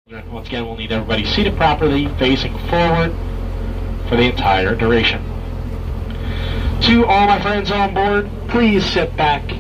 Once again, we'll need everybody seated properly, facing forward for the entire duration. To all my friends on board, please sit back,